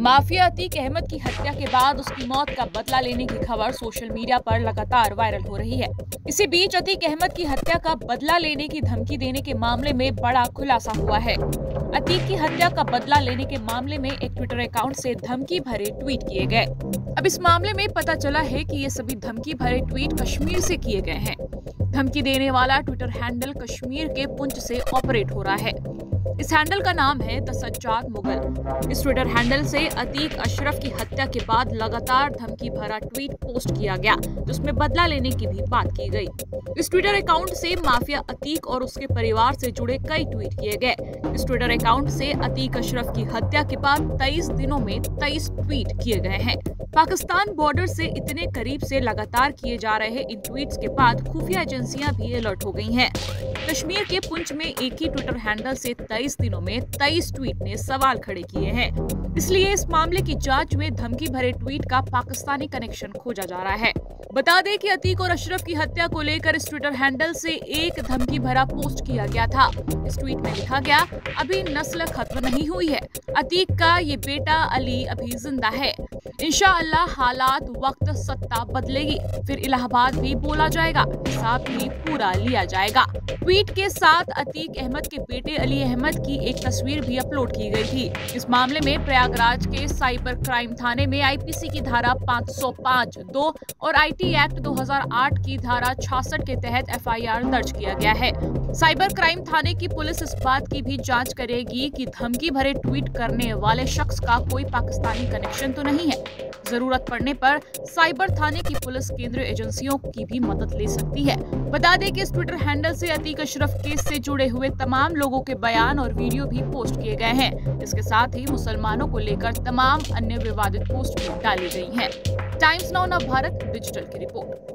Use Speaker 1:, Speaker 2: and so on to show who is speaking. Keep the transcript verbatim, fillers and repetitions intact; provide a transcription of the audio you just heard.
Speaker 1: Mafia Atiq Ahmad की हत्या के बाद उसकी मौत का बदला लेने की खबर सोशल मीडिया पर लगातार वायरल हो रही है। इसी बीच अतीक अहमद की हत्या का बदला लेने की धमकी देने के मामले में बड़ा खुलासा हुआ है। अतीक की हत्या का बदला लेने के मामले में एक ट्विटर अकाउंट से धमकी भरे ट्वीट किए गए। अब इस मामले में पता चला है कि ये सभी धमकी भरे ट्वीट कश्मीर से किए गए हैं। धमकी देने वाला ट्विटर हैंडल कश्मीर के पुंछ से ऑपरेट हो रहा है। इस हैंडल का नाम है द सज्जाद मुगल। इस ट्विटर हैंडल से अतीक अशरफ की हत्या के बाद लगातार धमकी भरा ट्वीट पोस्ट किया गया, जिसमें बदला लेने की भी बात की गई। इस ट्विटर अकाउंट से माफिया अतीक और उसके परिवार से जुड़े कई ट्वीट किए गए। इस ट्विटर अकाउंट से अतीक अशरफ की हत्या के बाद तेईस दिनों में तेईस ट्वीट किए गए हैं। पाकिस्तान बॉर्डर से इतने करीब से लगातार किए जा रहे इन ट्वीट्स के बाद खुफिया एजेंसियां भी अलर्ट हो गई हैं। कश्मीर के पुंछ में एक ही ट्विटर हैंडल से तेईस दिनों में तेईस ट्वीट ने सवाल खड़े किए हैं। इसलिए इस मामले की जांच में धमकी भरे ट्वीट का पाकिस्तानी कनेक्शन खोजा जा रहा है। बता दें कि अतीक और अशरफ की हत्या को लेकर इस ट्विटर हैंडल से एक धमकी भरा पोस्ट किया गया था। इस ट्वीट में लिखा गया, अभी नस्ल खत्म नहीं हुई है, अतीक का ये बेटा अली अभी जिंदा है, इंशाअल्लाह हालात वक्त सत्ता बदलेगी, फिर इलाहाबाद भी बोला जाएगा, हिसाब भी पूरा लिया जाएगा। ट्वीट के साथ अतीक अहमद के बेटे अली अहमद की एक तस्वीर भी अपलोड की गई थी। इस मामले में प्रयागराज के साइबर क्राइम थाने में आईपीसी की धारा पाँच सौ पाँच दो और आईटी एक्ट दो हज़ार आठ की धारा छियासठ के तहत एफआईआर दर्ज किया गया है। साइबर क्राइम थाने की पुलिस इस बात की भी जांच करेगी कि धमकी भरे ट्वीट करने वाले शख्स का कोई पाकिस्तानी कनेक्शन तो नहीं है। जरूरत पड़ने पर साइबर थाने की पुलिस केंद्रीय एजेंसियों की भी मदद ले सकती है। बता दें कि इस ट्विटर हैंडल से अतीक अशरफ केस से जुड़े हुए तमाम लोगों के बयान और वीडियो भी पोस्ट किए गए हैं। इसके साथ ही मुसलमानों को लेकर तमाम अन्य विवादित पोस्ट भी डाली गई हैं। टाइम्स नाउ ना भारत डिजिटल की रिपोर्ट।